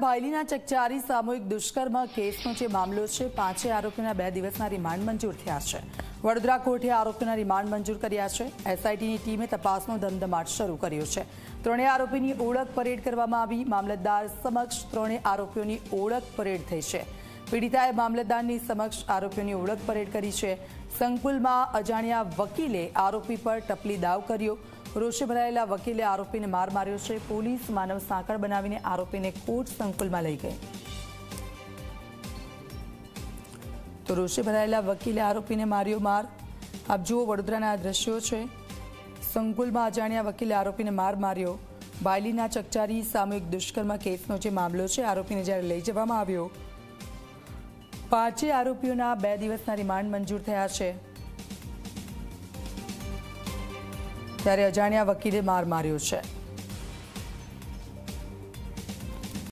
ભાયલીના ચકચારી સામૂહિક દુષ્કર્મ કેસનો જે મામલો છે, 5 આરોપીઓના 2 દિવસના રિમાન્ડ મંજૂર થયા છે. વડોદરા કોર્ટે આરોપીઓના રિમાન્ડ મંજૂર કર્યા છે. એસઆઈટીની ટીમે તપાસનો ધમધમાટ શરૂ કર્યો છે. 3 આરોપીની ઓળખ પરેડ કરવામાં આવી. મામલતદાર સમક્ષ 3 આરોપીઓની ઓળખ પરેડ થઈ છે. પીડિતાએ મામલતદારની સમક્ષ આરોપીઓની ઓળખ પરેડ કરી છે. સંકુલમાં અજાણ્યા વકીલે આરોપી પર ટપલી દાવ કર્યો. રોષે ભરાયેલા વકીલે આરોપીને માર માર્યો છે. પોલીસ માનવ સાંકળ બનાવીને આરોપીને કોર્ટ સંકુલમાં લઈ ગઈ. તો રોષે ભરાયેલા વકીલે આરોપીને માર્યો માર. આપ જુઓ વડોદરાના દ્રશ્યો છે. સંકુલમાં અજાણ્યા વકીલે આરોપીને માર માર્યો. ભાયલીના ચકચારી સામૂહિક દુષ્કર્મ કેસનો જે મામલો છે, આરોપીને જ્યારે લઈ જવામાં આવ્યો, 5 આરોપીઓના 2 દિવસના રિમાન્ડ મંજૂર થયા છે. ત્યારે અજાણ્યા વકીલે માર માર્યો છે.